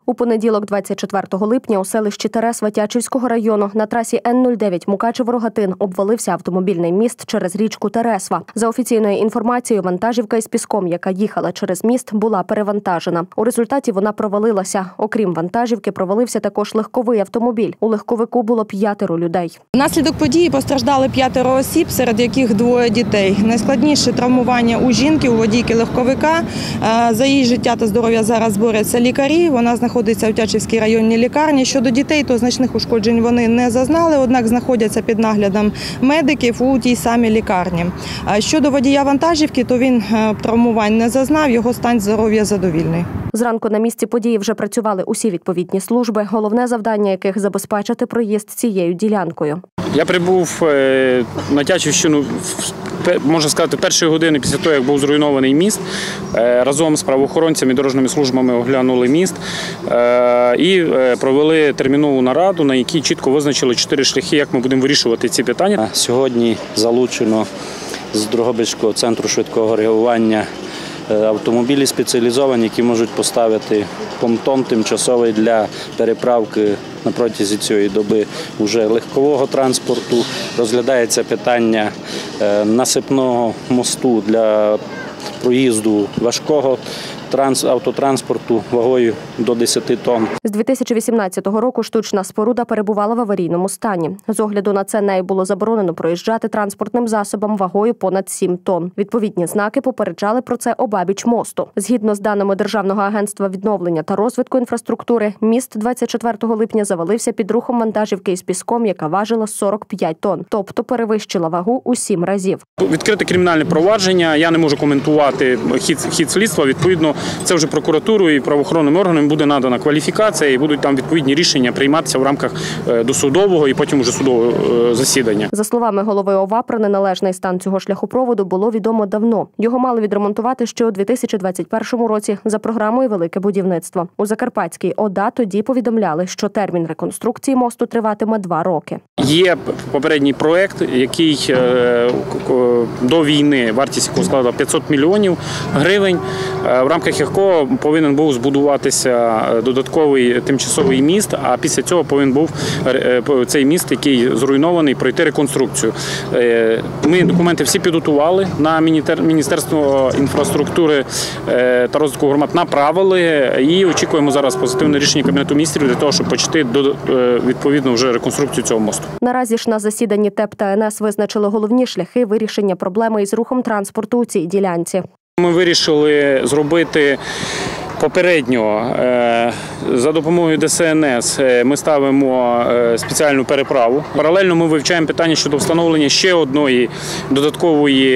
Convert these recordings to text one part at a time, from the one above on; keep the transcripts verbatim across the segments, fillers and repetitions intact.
У понеділок, двадцять четвертого липня, у селищі Тересва Тячівського району на трасі Н нуль дев'ять Мукачево-Рогатин обвалився автомобільний міст через річку Тересва. За офіційною інформацією, вантажівка із піском, яка їхала через міст, була перевантажена. У результаті вона провалилася. Окрім вантажівки, провалився також легковий автомобіль. У легковику було п'ятеро людей. Внаслідок події постраждали п'ятеро осіб, серед яких двоє дітей. Найскладніше травмування у жінки, у водійки легковика. За її життя та здоров'я зараз борються лікарі. Вона знаходиться в Тячівській районній лікарні. Щодо дітей, то значних ушкоджень вони не зазнали, однак знаходяться під наглядом медиків у тій самій лікарні. Щодо водія вантажівки, то він травмувань не зазнав, його стан здоров'я задовільний. Зранку на місці події вже працювали усі відповідні служби, головне завдання яких – забезпечити проїзд цією ділянкою. Я прибув на Тячівщину, можна сказати, першої години після того, як був зруйнований міст. Разом з правоохоронцями і дорожніми службами оглянули міст і провели термінову нараду, на якій чітко визначили чотири шляхи, як ми будемо вирішувати ці питання. Сьогодні залучено з Дрогобицького центру швидкого реагування автомобілі спеціалізовані, які можуть поставити понтон тимчасовий для переправки на протязі цієї доби вже легкового транспорту. Розглядається питання насипного мосту для проїзду важкого автотранспорту вагою до десяти тонн. З дві тисячі вісімнадцятого року штучна споруда перебувала в аварійному стані. З огляду на це нею було заборонено проїжджати транспортним засобом вагою понад сім тонн. Відповідні знаки попереджали про це обабіч мосту. Згідно з даними Державного агентства відновлення та розвитку інфраструктури, міст двадцять четвертого липня завалився під рухом вантажівки із піском, яка важила сорок п'ять тонн, тобто перевищила вагу у сім разів. Відкрите кримінальне провадження, я не можу коментувати хід, хід слідства, відповідно, це вже прокуратурою і правоохоронним органам буде надана кваліфікація і будуть там відповідні рішення прийматися в рамках досудового і потім уже судового засідання. За словами голови ОВА, про неналежний стан цього шляхопроводу було відомо давно. Його мали відремонтувати ще у дві тисячі двадцять першому році за програмою «Велике будівництво». У Закарпатській ОДА тоді повідомляли, що термін реконструкції мосту триватиме два роки. Є попередній проєкт, який до війни, вартість якого складала п'ятсот мільйонів гривень, в рамках якого повинен був збудуватися додатковий тимчасовий міст, а після цього повинен був цей міст, який зруйнований, пройти реконструкцію. Ми документи всі підготували, на Міністерство інфраструктури та розвитку громад направили і очікуємо зараз позитивне рішення Кабінету міністрів для того, щоб почати відповідно вже реконструкцію цього мосту. Наразі ж на засіданні ТЕП та ен ес визначили головні шляхи вирішення проблеми із рухом транспорту у цій ділянці. Ми вирішили зробити попередньо за допомогою Де Ес Ен Ес ми ставимо спеціальну переправу. Паралельно ми вивчаємо питання щодо встановлення ще одної додаткової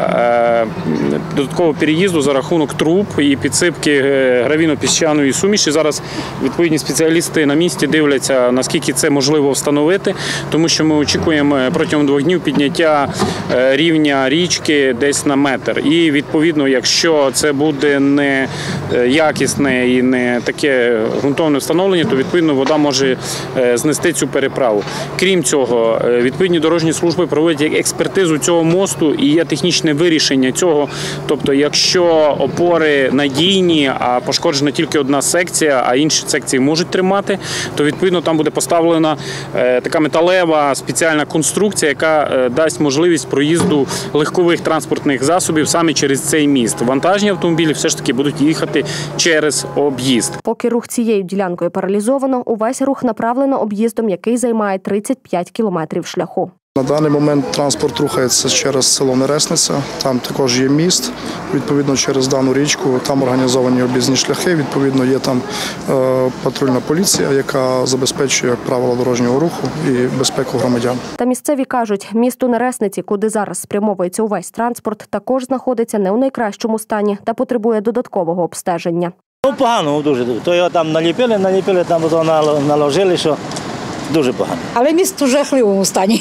додаткового переїзду за рахунок труб і підсипки гравійно-піщаної суміші. Зараз відповідні спеціалісти на місці дивляться, наскільки це можливо встановити, тому що ми очікуємо протягом двох днів підняття рівня річки десь на метр. І відповідно, якщо це буде не якісне і не таке ґрунтовне встановлення, то відповідно вода може знести цю переправу. Крім цього, відповідні дорожні служби проводять експертизу цього мосту і є технічне вирішення цього. Тобто, якщо опори надійні, а пошкоджена тільки одна секція, а інші секції можуть тримати, то відповідно там буде поставлена така металева спеціальна конструкція, яка дасть можливість проїзду легкових транспортних засобів саме через цей міст. Вантажні автомобілі все ж таки будуть їхати через об'їзд. Поки рух цією ділянкою паралізовано, увесь рух направлено об'їздом, який займає тридцять п'ять кілометрів шляху. На даний момент транспорт рухається через село Нересниця, там також є міст, відповідно через дану річку, там організовані об'їзні шляхи, відповідно є там е, патрульна поліція, яка забезпечує правила дорожнього руху і безпеку громадян. Та місцеві кажуть, місто Нересниці, куди зараз спрямовується увесь транспорт, також знаходиться не у найкращому стані та потребує додаткового обстеження. Ну, погано дуже. То його там наліпили, наліпили, там наложили, що дуже погано. Але місто в жахливому стані.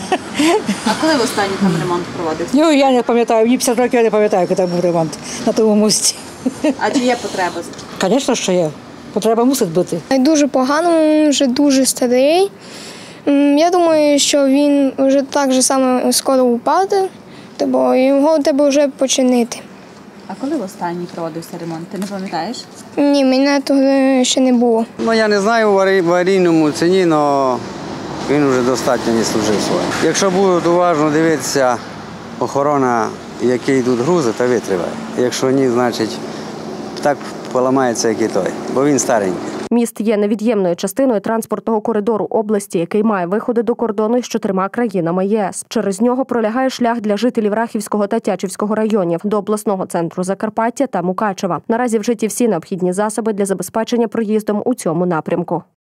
А коли в останній там ремонт проводився? Ну, я не пам'ятаю, мені п'ятдесят років, я не пам'ятаю, коли там був ремонт на тому мості. А чи є потреба? Звісно, що є. Потреба мусить бути. Дуже погано, він вже дуже старий. Я думаю, що він вже так же само скоро упаде, бо його треба вже починити. А коли останній проводився ремонт? Ти не пам'ятаєш? Ні, мене того ще не було. Ну, я не знаю в аварійному ціні, але він вже достатньо не служив своє. Якщо будуть уважно дивитися охорона, які йдуть грузи, то витриває. Якщо ні, значить так поламається, як і той, бо він старенький. Міст є невід'ємною частиною транспортного коридору області, який має виходи до кордону з чотирма країнами ЄС. Через нього пролягає шлях для жителів Рахівського та Тячівського районів до обласного центру Закарпаття та Мукачева. Наразі вжиті всі необхідні засоби для забезпечення проїздом у цьому напрямку.